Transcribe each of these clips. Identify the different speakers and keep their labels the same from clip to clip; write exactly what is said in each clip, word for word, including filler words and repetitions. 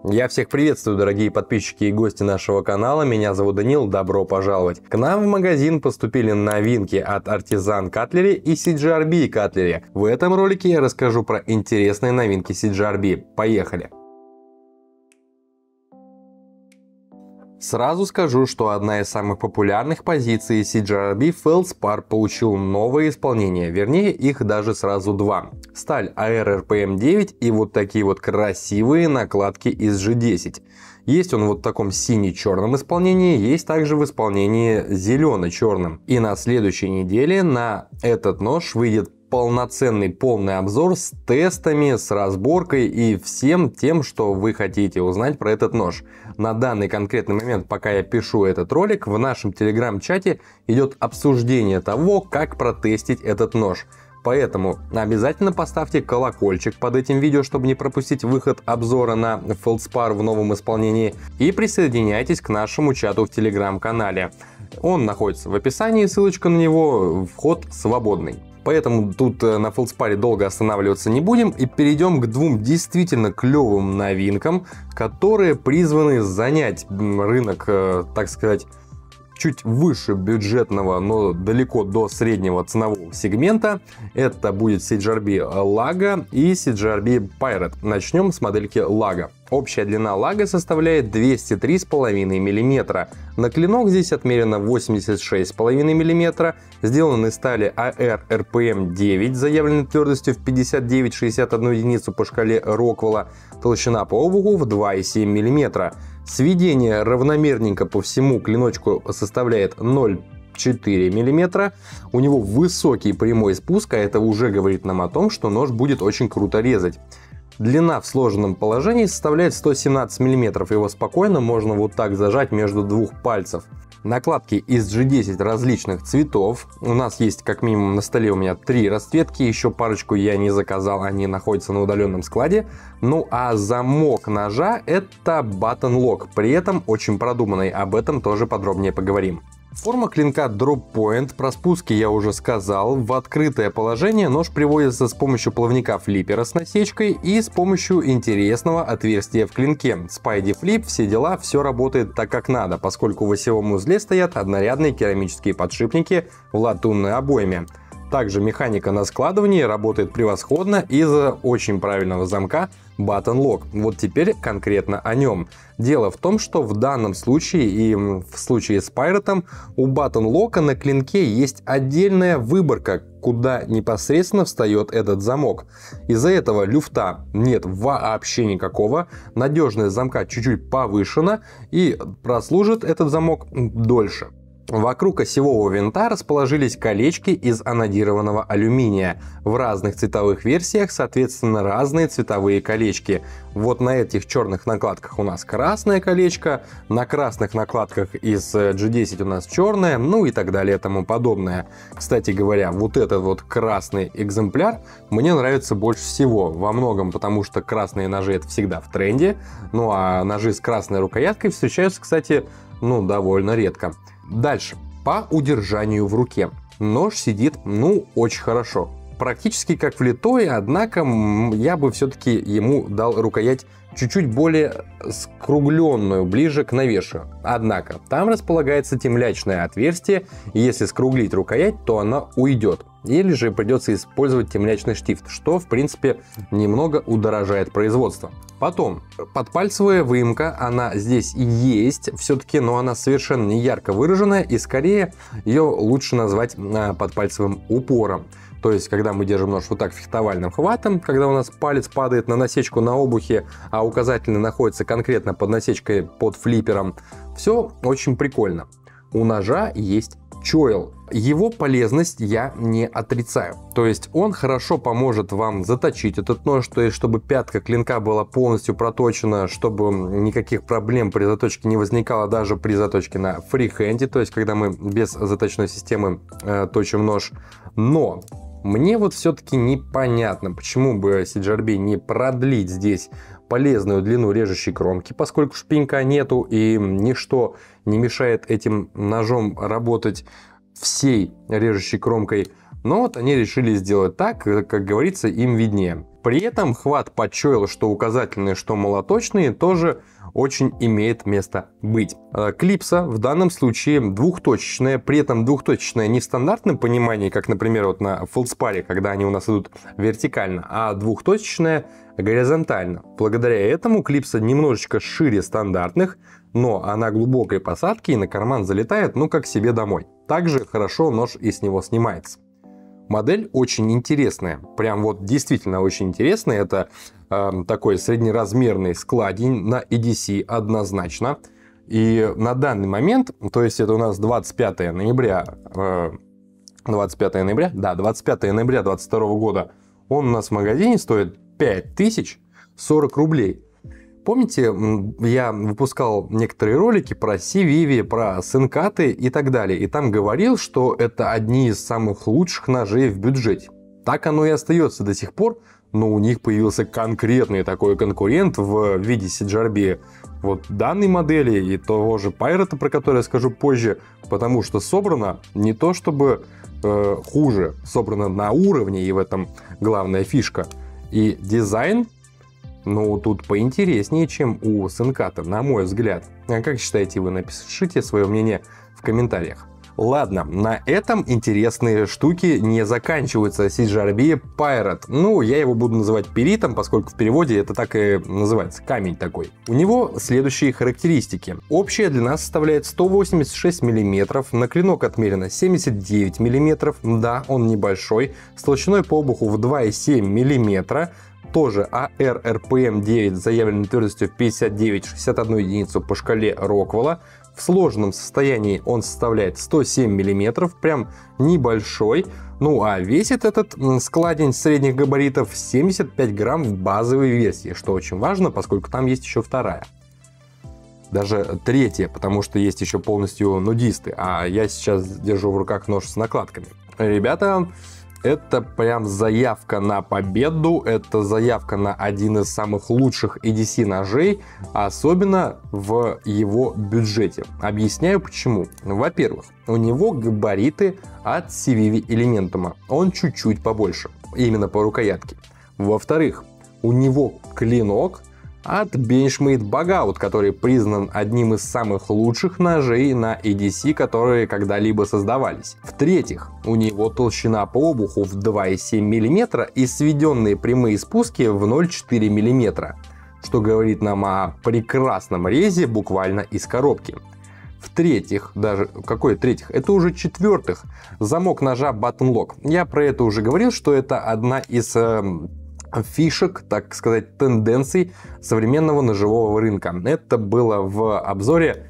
Speaker 1: Я всех приветствую, дорогие подписчики и гости нашего канала. Меня зовут Данил, добро пожаловать. К нам в магазин поступили новинки от Artisan Cutlery и си джи ар би Cutlery. В этом ролике я расскажу про интересные новинки си джи ар би. Поехали! Сразу скажу, что одна из самых популярных позиций си джи ар би Feldspar получил новое исполнение, вернее их даже сразу два. Сталь эй эр эр пи эм девять и вот такие вот красивые накладки из джи десять. Есть он вот в таком сине-черном исполнении, есть также в исполнении зелено-черном. И на следующей неделе на этот нож выйдет полноценный полный обзор с тестами, с разборкой и всем тем, что вы хотите узнать про этот нож. На данный конкретный момент, пока я пишу этот ролик, в нашем телеграм-чате идет обсуждение того, как протестить этот нож. Поэтому обязательно поставьте колокольчик под этим видео, чтобы не пропустить выход обзора на Feldspar в новом исполнении. И присоединяйтесь к нашему чату в телеграм-канале. Он находится в описании, ссылочка на него, вход свободный. Поэтому тут на Feldspar долго останавливаться не будем и перейдем к двум действительно клевым новинкам, которые призваны занять рынок, так сказать, чуть выше бюджетного, но далеко до среднего ценового сегмента. Это будет си джи ар би Laga и си джи ар би Pirate. Начнем с модельки Laga. Общая длина Laga составляет двести три и пять миллиметра. На клинок здесь отмерено восемьдесят шесть и пять миллиметра. Сделан из стали эй эр эр пи эм девять, заявленной твердостью в пятьдесят девять целых шестьдесят одну единицу по шкале Роквелла. Толщина по обуху в два и семь миллиметра. Сведение равномерненько по всему клиночку составляет ноль целых четыре миллиметра. У него высокий прямой спуск, а это уже говорит нам о том, что нож будет очень круто резать. Длина в сложенном положении составляет сто семнадцать миллиметров. Его спокойно можно вот так зажать между двух пальцев. Накладки из джи десять различных цветов. У нас есть как минимум на столе у меня три расцветки. Еще парочку я не заказал, они находятся на удаленном складе. Ну а замок ножа это Button Lock. При этом очень продуманный. Об этом тоже подробнее поговорим. Форма клинка Drop Point, про спуски я уже сказал. В открытое положение нож приводится с помощью плавника флиппера с насечкой и с помощью интересного отверстия в клинке. Spidey Flip, все дела, все работает так как надо, поскольку в осевом узле стоят однорядные керамические подшипники в латунной обойме. Также механика на складывании работает превосходно из-за очень правильного замка Button Lock. Вот теперь конкретно о нем. Дело в том, что в данном случае и в случае с Pirate у Button Lock на клинке есть отдельная выборка, куда непосредственно встает этот замок. Из-за этого люфта нет вообще никакого, надежность замка чуть-чуть повышена и прослужит этот замок дольше. Вокруг осевого винта расположились колечки из анодированного алюминия. В разных цветовых версиях, соответственно, разные цветовые колечки. Вот на этих черных накладках у нас красное колечко, на красных накладках из джи десять у нас черное, ну и так далее и тому подобное. Кстати говоря, вот этот вот красный экземпляр мне нравится больше всего во многом, потому что красные ножи это всегда в тренде, ну а ножи с красной рукояткой встречаются, кстати, ну довольно редко. Дальше. По удержанию в руке. Нож сидит, ну, очень хорошо. Практически как влитой, однако я бы все-таки ему дал рукоять чуть-чуть более скругленную, ближе к навешу. Однако, там располагается темлячное отверстие, и если скруглить рукоять, то она уйдет. Или же придется использовать темлячный штифт, что, в принципе, немного удорожает производство. Потом, подпальцевая выемка, она здесь есть все-таки, но она совершенно не ярко выраженная, и скорее ее лучше назвать подпальцевым упором. То есть, когда мы держим нож вот так фехтовальным хватом, когда у нас палец падает на насечку на обухе, а указательный находится конкретно под насечкой под флиппером, все очень прикольно. У ножа есть чойл. Его полезность я не отрицаю. То есть он хорошо поможет вам заточить этот нож, то есть чтобы пятка клинка была полностью проточена, чтобы никаких проблем при заточке не возникало даже при заточке на фрихенде, то есть когда мы без заточной системы э, точим нож. Но мне вот все-таки непонятно, почему бы си джи ар би не продлить здесь полезную длину режущей кромки, поскольку шпинька нету и ничто не мешает этим ножом работать всей режущей кромкой. Но вот они решили сделать так, как говорится, им виднее. При этом хват под чойл, что указательный, что молоточный, тоже очень имеет место быть. Клипса в данном случае двухточечная, при этом двухточечная не в стандартном понимании, как, например, вот на фелдспаре, когда они у нас идут вертикально, а двухточечная горизонтально. Благодаря этому клипса немножечко шире стандартных, но она глубокой посадки и на карман залетает, ну, как себе домой. Также хорошо нож и с него снимается. Модель очень интересная, прям вот действительно очень интересная. Это э, такой среднеразмерный складень на и ди си однозначно. И на данный момент, то есть это у нас двадцать пятое ноября, э, двадцать пятое ноября, да, двадцать пятое ноября двадцать второго года, он у нас в магазине стоит пять тысяч сорок рублей. Помните, я выпускал некоторые ролики про Сививи, про Сенкаты и так далее, и там говорил, что это одни из самых лучших ножей в бюджете. Так оно и остается до сих пор, но у них появился конкретный такой конкурент в виде си джи ар би вот данной модели и того же Pirate, про который я скажу позже, потому что собрано не то чтобы э, хуже, собрано на уровне, и в этом главная фишка. И дизайн, ну, тут поинтереснее, чем у Сенката, на мой взгляд. А как считаете вы? Напишите свое мнение в комментариях. Ладно, на этом интересные штуки не заканчиваются. си джи ар би Pirate. Ну, я его буду называть перитом, поскольку в переводе это так и называется. Камень такой. У него следующие характеристики. Общая длина составляет сто восемьдесят шесть миллиметров. На клинок отмерено семьдесят девять миллиметров. Да, он небольшой. С толщиной по обуху в два и семь миллиметра. Тоже эй ар эр пи эм девять с заявленной твердостью в пятьдесят девять целых шестьдесят одну единицу по шкале Роквелла. В сложенном состоянии он составляет сто семь миллиметров, прям небольшой. Ну а весит этот складень средних габаритов семьдесят пять грамм в базовой версии, что очень важно, поскольку там есть еще вторая. Даже третья, потому что есть еще полностью нудисты, а я сейчас держу в руках нож с накладками. Ребята, это прям заявка на победу, это заявка на один из самых лучших и ди си ножей, особенно в его бюджете. Объясняю почему. Во-первых, у него габариты от Сививи Elementum, он чуть-чуть побольше, именно по рукоятке. Во-вторых, у него клинок от Benchmade Bug-Out, который признан одним из самых лучших ножей на и ди си, которые когда-либо создавались. В-третьих, у него толщина по обуху в два и семь миллиметра и сведенные прямые спуски в ноль целых четыре миллиметра, что говорит нам о прекрасном резе буквально из коробки. В-третьих, даже, какой третьих? Это уже четвертых, замок ножа Button Lock. Я про это уже говорил, что это одна из э, фишек, так сказать, тенденций современного ножевого рынка. Это было в обзоре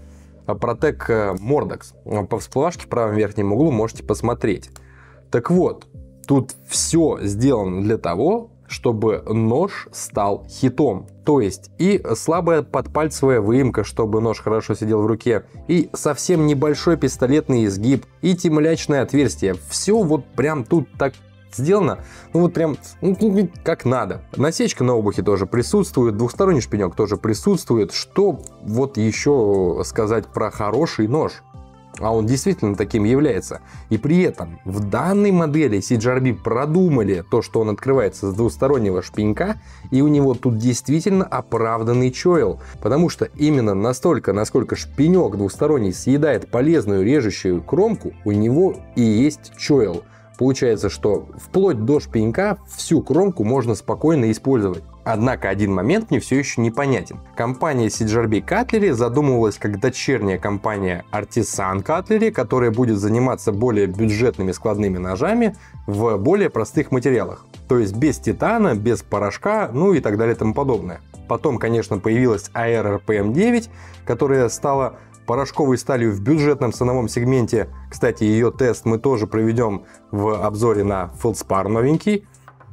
Speaker 1: Protec Mordex. По всплывашке в правом верхнем углу можете посмотреть. Так вот, тут все сделано для того, чтобы нож стал хитом. То есть и слабая подпальцевая выемка, чтобы нож хорошо сидел в руке, и совсем небольшой пистолетный изгиб, и темлячное отверстие. Все вот прям тут так сделано, ну вот прям ну, как надо. Насечка на обухе тоже присутствует, двухсторонний шпинек тоже присутствует. Что вот еще сказать про хороший нож? А он действительно таким является. И при этом в данной модели си джи ар би продумали то, что он открывается с двустороннего шпинька, и у него тут действительно оправданный чойл. Потому что именно настолько, насколько шпинек двусторонний съедает полезную режущую кромку, у него и есть чойл. Получается, что вплоть до шпинька всю кромку можно спокойно использовать. Однако один момент мне все еще непонятен. Компания си джи ар би Cutlery задумывалась как дочерняя компания Artisan Cutlery, которая будет заниматься более бюджетными складными ножами в более простых материалах. То есть без титана, без порошка, ну и так далее и тому подобное. Потом, конечно, появилась эй ар эр пи эм девять, которая стала порошковой сталью в бюджетном ценовом сегменте. Кстати, ее тест мы тоже проведем в обзоре на Feldspar новенький.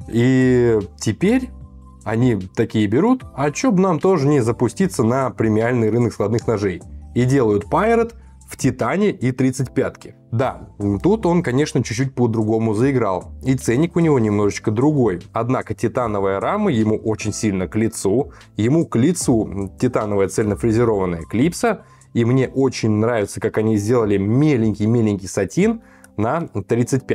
Speaker 1: И теперь они такие берут, а чё бы нам тоже не запуститься на премиальный рынок складных ножей. И делают Pirate в титане и тридцать пятке. Да, тут он, конечно, чуть-чуть по-другому заиграл. И ценник у него немножечко другой. Однако титановая рама ему очень сильно к лицу. Ему к лицу титановая цельнофрезерованная клипса. И мне очень нравится, как они сделали меленький-меленький сатин на тридцать пятке.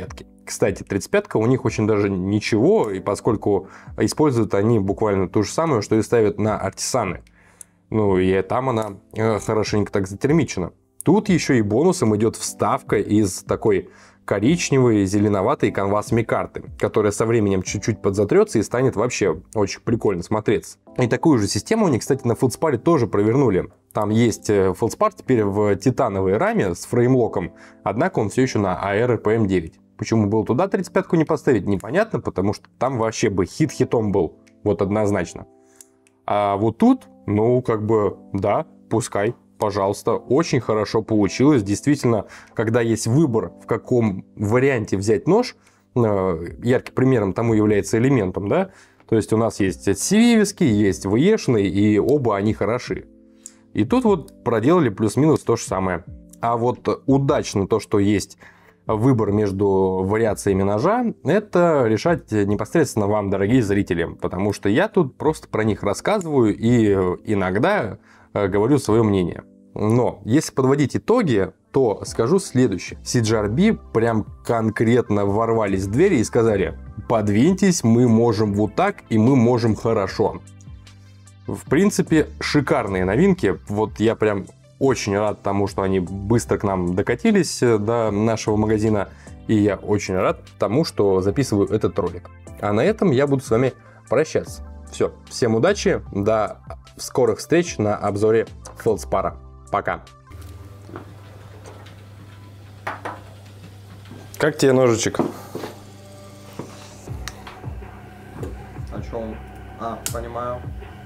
Speaker 1: Кстати, тридцать пятка у них очень даже ничего, и поскольку используют они буквально то же самое, что и ставят на Артисаны. Ну, и там она хорошенько так затермичена. Тут еще и бонусом идет вставка из такой коричневой, зеленоватой канвас микарты, которая со временем чуть-чуть подзатрется и станет вообще очень прикольно смотреться. И такую же систему они, кстати, на Feldspar тоже провернули. Там есть Feldspar теперь в титановой раме с фреймлоком, однако он все еще на эй ар эр пи эм девять. Почему было туда тридцать пятку не поставить, непонятно, потому что там вообще бы хит-хитом был, вот однозначно. А вот тут, ну, как бы, да, пускай. Пожалуйста, очень хорошо получилось. Действительно, когда есть выбор, в каком варианте взять нож, ярким примером тому является элементом, да, то есть у нас есть сививский, есть ви-шный, и оба они хороши. И тут вот проделали плюс-минус то же самое. А вот удачно то, что есть выбор между вариациями ножа, это решать непосредственно вам, дорогие зрители, потому что я тут просто про них рассказываю и иногда говорю свое мнение. Но если подводить итоги, то скажу следующее. си джи ар би прям конкретно ворвались в двери и сказали: подвиньтесь, мы можем вот так, и мы можем хорошо. В принципе, шикарные новинки. Вот я прям очень рад тому, что они быстро к нам докатились до нашего магазина. И я очень рад тому, что записываю этот ролик. А на этом я буду с вами прощаться. Все, всем удачи, до скорых встреч на обзоре Feldspar. Пока. Как тебе ножичек?
Speaker 2: О чем? А, понимаю.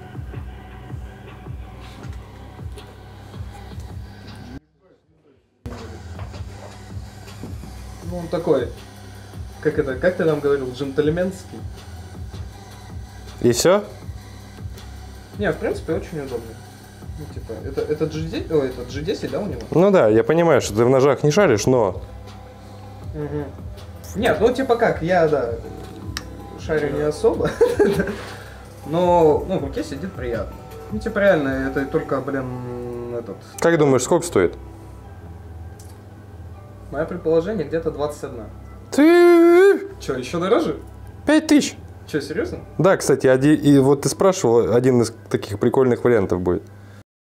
Speaker 2: Ну, он такой, как это, как ты нам говорил, джентльменский?
Speaker 1: И все?
Speaker 2: Не, в принципе, очень удобно. Ну, типа, это, это, джи десять, о, это джи десять, да, у него?
Speaker 1: Ну да, я понимаю, что ты в ножах не шаришь, но...
Speaker 2: Угу. Нет, ну типа как, я, да, шарю не особо, но, ну, в руке сидит приятно. Ну, типа, реально, это только, блин, этот...
Speaker 1: Как думаешь, сколько стоит?
Speaker 2: Мое предположение, где-то двадцать одна.
Speaker 1: Ты...
Speaker 2: Че, еще дороже?
Speaker 1: пять тысяч.
Speaker 2: Че, серьезно?
Speaker 1: Да, кстати, один, и вот ты спрашивал, один из таких прикольных вариантов будет.